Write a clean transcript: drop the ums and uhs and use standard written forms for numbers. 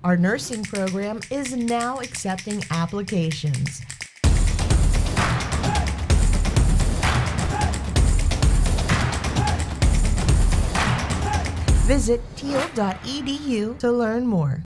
Our nursing program is now accepting applications. Visit teal.edu to learn more.